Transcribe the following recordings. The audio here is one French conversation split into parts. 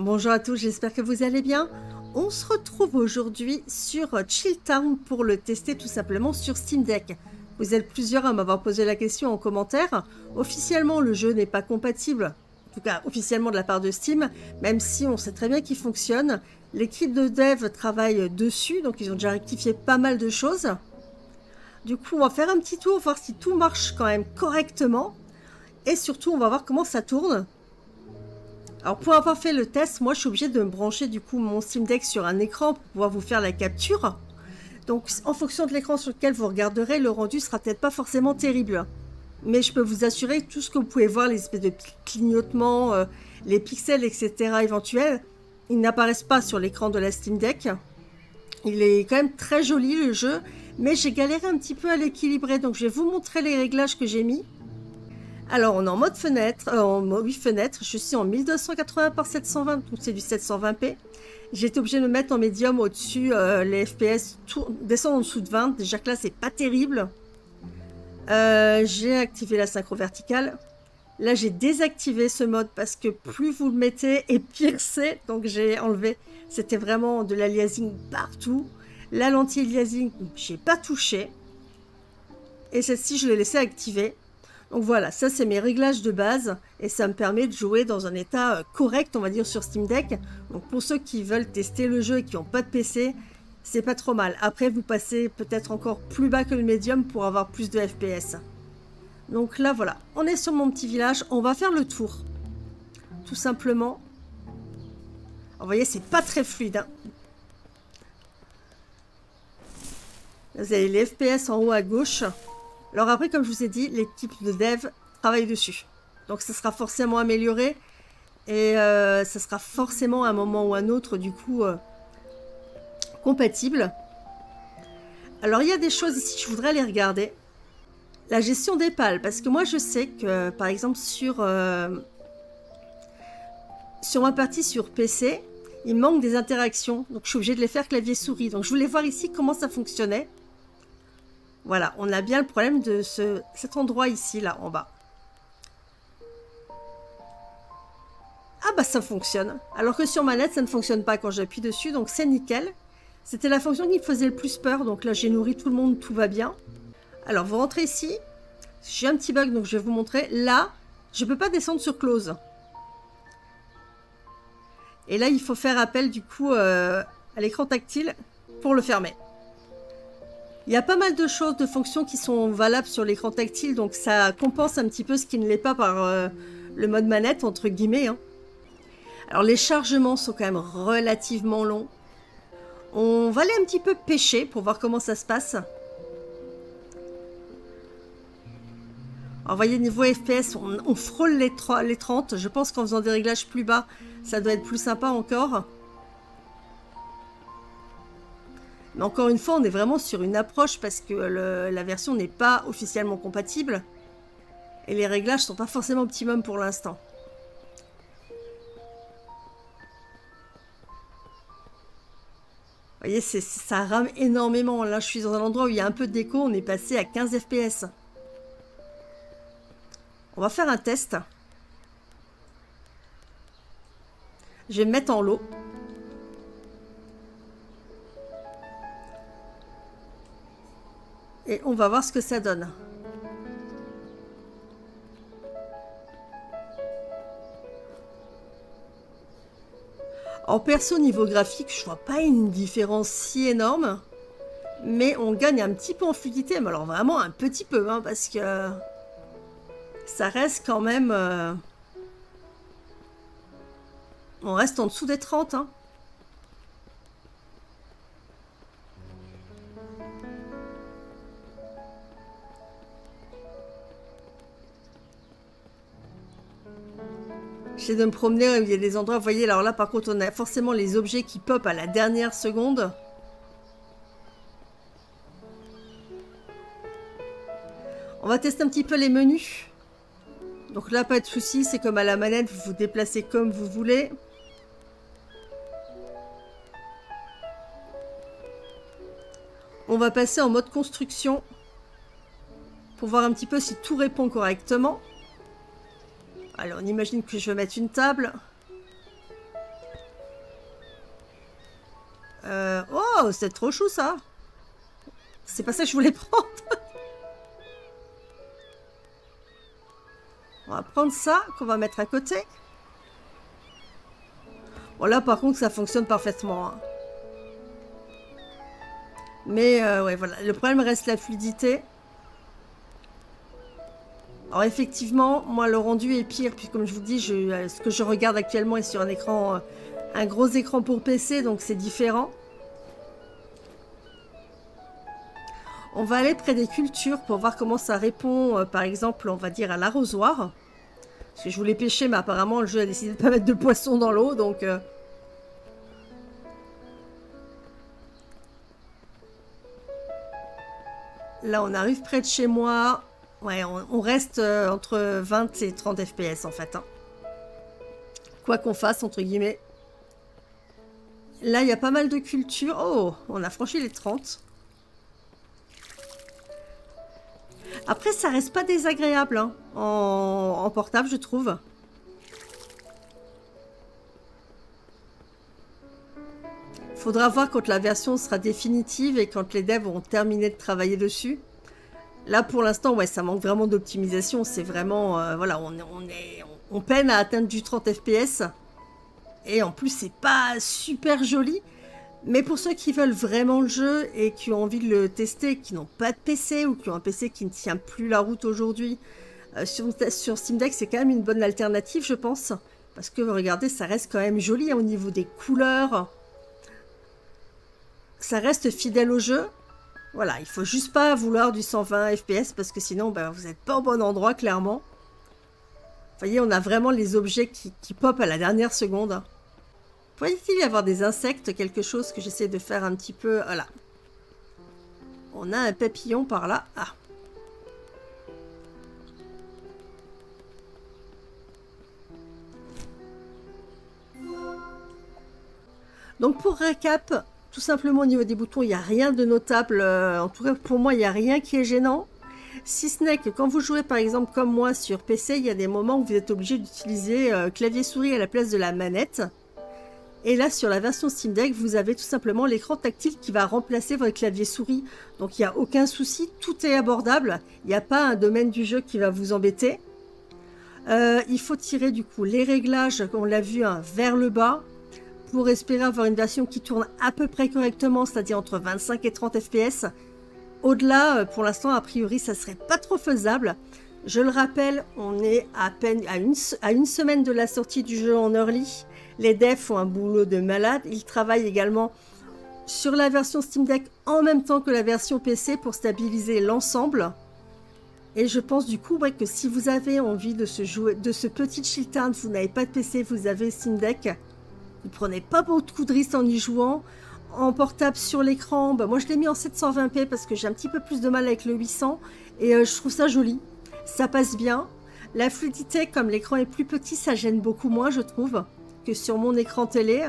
Bonjour à tous, j'espère que vous allez bien. On se retrouve aujourd'hui sur Chill Town pour le tester tout simplement sur Steam Deck. Vous êtes plusieurs à m'avoir posé la question en commentaire. Officiellement, le jeu n'est pas compatible, en tout cas officiellement de la part de Steam, même si on sait très bien qu'il fonctionne. L'équipe de dev travaille dessus, donc ils ont déjà rectifié pas mal de choses. Du coup, on va faire un petit tour, voir si tout marche quand même correctement. Et surtout, on va voir comment ça tourne. Alors pour avoir fait le test, moi je suis obligée de me brancher du coup mon Steam Deck sur un écran pour pouvoir vous faire la capture. Donc en fonction de l'écran sur lequel vous regarderez, le rendu sera peut-être pas forcément terrible. Mais je peux vous assurer que tout ce que vous pouvez voir, les espèces de clignotements, les pixels, etc. éventuels, ils n'apparaissent pas sur l'écran de la Steam Deck. Il est quand même très joli le jeu, mais j'ai galéré un petit peu à l'équilibrer. Donc je vais vous montrer les réglages que j'ai mis. Alors, on est en mode fenêtre, fenêtre, je suis en 1280 par 720, donc c'est du 720p. J'ai été obligée de me mettre en médium au-dessus, les FPS descendent en dessous de 20, déjà que là, c'est pas terrible. J'ai activé la synchro verticale. Là, j'ai désactivé ce mode parce que plus vous le mettez et pire c'est, donc j'ai enlevé. C'était vraiment de l'aliasing partout. La lentille aliasing, j'ai pas touché. Et celle-ci, je l'ai laissée activer. Donc voilà, ça c'est mes réglages de base et ça me permet de jouer dans un état correct, on va dire, sur Steam Deck. Donc pour ceux qui veulent tester le jeu et qui n'ont pas de PC, c'est pas trop mal. Après, vous passez peut-être encore plus bas que le médium pour avoir plus de FPS. Donc là, voilà, on est sur mon petit village, on va faire le tour. Tout simplement. Alors, vous voyez, c'est pas très fluide. Hein. Vous avez les FPS en haut à gauche. Alors après, comme je vous ai dit, l'équipe de dev travaille dessus. Donc ça sera forcément amélioré. Et ça sera forcément à un moment ou à un autre, du coup, compatible. Alors il y a des choses ici, je voudrais les regarder. La gestion des pales, parce que moi je sais que, par exemple, sur ma partie sur PC, il manque des interactions. Donc je suis obligée de les faire clavier-souris. Donc je voulais voir ici comment ça fonctionnait. Voilà, on a bien le problème de cet endroit ici, là, en bas. Ah bah ça fonctionne. Alors que sur manette, ça ne fonctionne pas quand j'appuie dessus, donc c'est nickel. C'était la fonction qui me faisait le plus peur, donc là j'ai nourri tout le monde, tout va bien. Alors vous rentrez ici. J'ai un petit bug, donc je vais vous montrer. Là, je ne peux pas descendre sur close. Et là, il faut faire appel du coup à l'écran tactile pour le fermer. Il y a pas mal de choses, de fonctions qui sont valables sur l'écran tactile, donc ça compense un petit peu ce qui ne l'est pas par le mode manette, entre guillemets. Hein. Alors les chargements sont quand même relativement longs. On va aller un petit peu pêcher pour voir comment ça se passe. Alors vous voyez, niveau FPS, on frôle les 30. Je pense qu'en faisant des réglages plus bas, ça doit être plus sympa encore. Mais encore une fois, on est vraiment sur une approche parce que la version n'est pas officiellement compatible. Et les réglages sont pas forcément optimum pour l'instant. Vous voyez, ça rame énormément. Là, je suis dans un endroit où il y a un peu de déco. On est passé à 15 FPS. On va faire un test. Je vais me mettre en lot. Et on va voir ce que ça donne. En perso, niveau graphique, je vois pas une différence si énorme. Mais on gagne un petit peu en fluidité. Mais alors vraiment un petit peu, hein, parce que ça reste quand même... On reste en dessous des 30, hein. J'essaie de me promener, il y a des endroits, vous voyez, alors là par contre on a forcément les objets qui pop à la dernière seconde. On va tester un petit peu les menus. Donc là pas de souci, c'est comme à la manette, vous vous déplacez comme vous voulez. On va passer en mode construction pour voir un petit peu si tout répond correctement. Alors on imagine que je vais mettre une table. Oh, c'est trop chou ça. C'est pas ça que je voulais prendre. On va prendre ça, qu'on va mettre à côté. Bon, là, par contre, ça fonctionne parfaitement. Hein. Mais, ouais, voilà. Le problème reste la fluidité. Alors, effectivement, moi, le rendu est pire. Puis, comme je vous dis, ce que je regarde actuellement est sur un écran... un gros écran pour PC, donc c'est différent. On va aller près des cultures pour voir comment ça répond, par exemple, on va dire à l'arrosoir. Parce que je voulais pêcher, mais apparemment le jeu a décidé de ne pas mettre de poisson dans l'eau, donc... Là, on arrive près de chez moi. Ouais, on reste entre 20 et 30 FPS, en fait. Hein. Quoi qu'on fasse, entre guillemets. Là, il y a pas mal de cultures. Oh, on a franchi les 30. Après, ça reste pas désagréable hein, en portable, je trouve. Faudra voir quand la version sera définitive et quand les devs auront terminé de travailler dessus. Là, pour l'instant, ouais, ça manque vraiment d'optimisation. C'est vraiment... voilà, on peine à atteindre du 30 FPS. Et en plus, c'est pas super joli. Mais pour ceux qui veulent vraiment le jeu et qui ont envie de le tester, qui n'ont pas de PC ou qui ont un PC qui ne tient plus la route aujourd'hui, sur Steam Deck, c'est quand même une bonne alternative, je pense. Parce que, regardez, ça reste quand même joli hein, au niveau des couleurs. Ça reste fidèle au jeu. Voilà, il faut juste pas vouloir du 120 FPS parce que sinon, ben, vous n'êtes pas au bon endroit, clairement. Vous voyez, on a vraiment les objets qui pop à la dernière seconde. Hein. Pourrait-il y avoir des insectes, quelque chose que j'essaie de faire un petit peu... Voilà. On a un papillon par là. Ah. Donc pour récap, tout simplement au niveau des boutons, il n'y a rien de notable. En tout cas, pour moi, il n'y a rien qui est gênant. Si ce n'est que quand vous jouez par exemple comme moi sur PC, il y a des moments où vous êtes obligé d'utiliser clavier-souris à la place de la manette. Et là, sur la version Steam Deck, vous avez tout simplement l'écran tactile qui va remplacer votre clavier-souris. Donc, il n'y a aucun souci, tout est abordable. Il n'y a pas un domaine du jeu qui va vous embêter. Il faut tirer du coup les réglages, comme on l'a vu, hein, vers le bas pour espérer avoir une version qui tourne à peu près correctement, c'est-à-dire entre 25 et 30 FPS. Au-delà, pour l'instant, a priori, ça serait pas trop faisable. Je le rappelle, on est à peine à une semaine de la sortie du jeu en early. Les devs font un boulot de malade. Ils travaillent également sur la version Steam Deck en même temps que la version PC pour stabiliser l'ensemble. Et je pense du coup ouais, que si vous avez envie de ce petit Chiltern, vous n'avez pas de PC, vous avez Steam Deck, vous ne prenez pas beaucoup de risques en y jouant. En portable sur l'écran, bah moi je l'ai mis en 720p parce que j'ai un petit peu plus de mal avec le 800 et je trouve ça joli. Ça passe bien. La fluidité, comme l'écran est plus petit, ça gêne beaucoup moins, je trouve, que sur mon écran télé.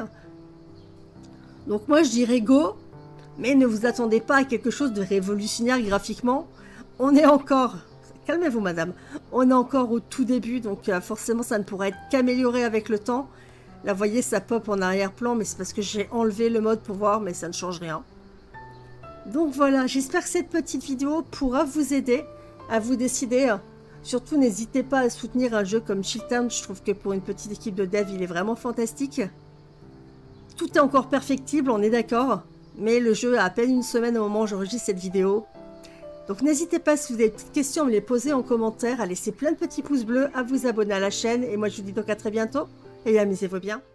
Donc moi je dirais go, mais ne vous attendez pas à quelque chose de révolutionnaire graphiquement. On est encore... Calmez-vous madame. On est encore au tout début, donc forcément ça ne pourra être qu'amélioré avec le temps. Là, vous voyez, ça pop en arrière-plan, mais c'est parce que j'ai enlevé le mode pour voir, mais ça ne change rien. Donc voilà, j'espère que cette petite vidéo pourra vous aider à vous décider. Surtout, n'hésitez pas à soutenir un jeu comme Chiltern. Je trouve que pour une petite équipe de dev, il est vraiment fantastique. Tout est encore perfectible, on est d'accord. Mais le jeu a à peine une semaine au moment où j'enregistre cette vidéo. Donc n'hésitez pas, si vous avez des petites questions, à me les poser en commentaire, à laisser plein de petits pouces bleus, à vous abonner à la chaîne. Et moi, je vous dis donc à très bientôt. Et amusez-vous bien.